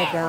ได้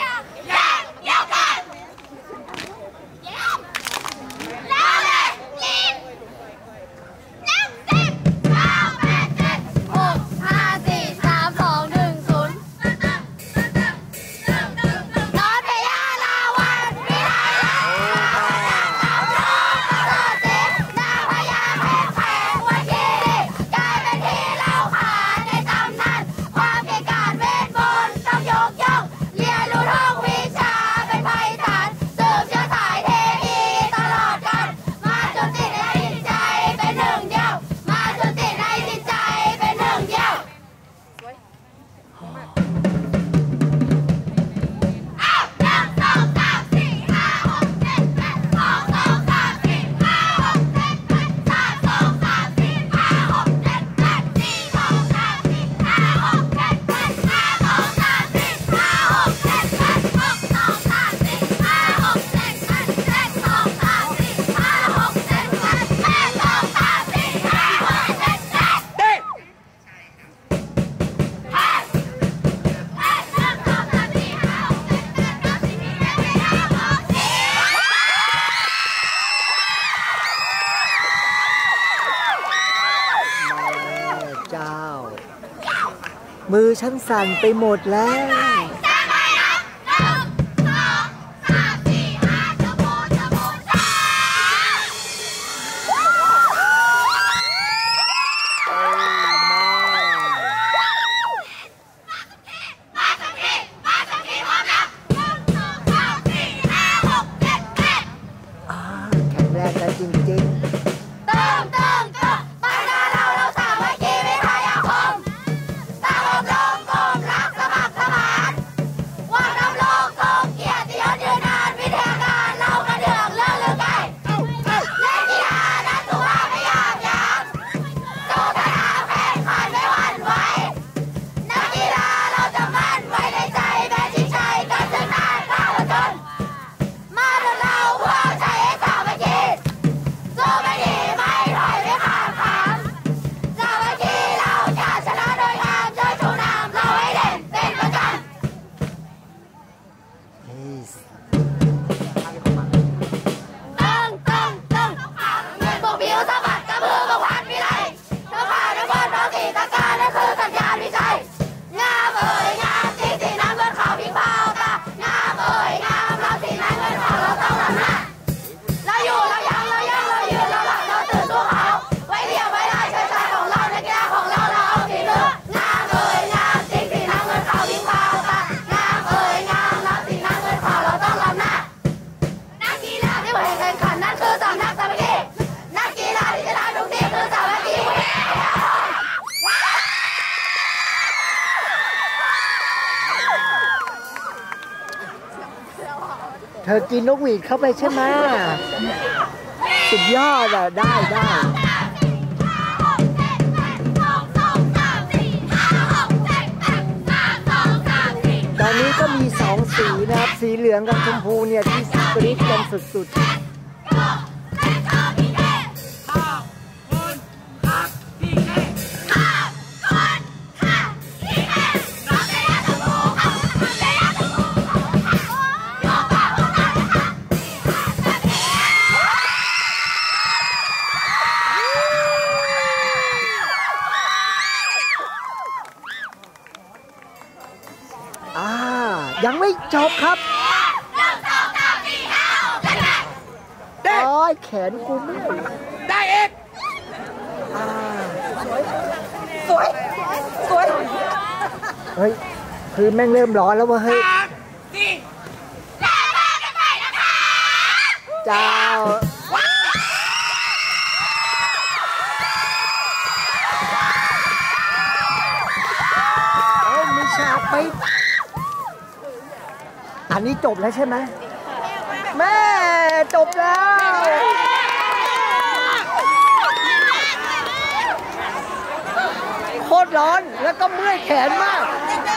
มือฉันสั่นไปหมดแล้วแข็งแรงกันจริงๆเธอกินนกหวีดเข้าไปใช่ไหมสุดยอดอ่ะได้ตอนนี้ก็มี2 สีนะครับสีเหลืองกับชมพูเนี่ยที่กรี๊ดกันสุดๆยังไม่จบครับโอ้ยแขนกูไม่ได้เอกสวยเฮ้ยคือแม่งเริ่มร้อนแล้ววะเฮ้ยเจ้ามีฉากไปอันนี้จบแล้วใช่ไหมแม่จบแล้วโคตรร้อนแล้วก็เมื่อยแขนมาก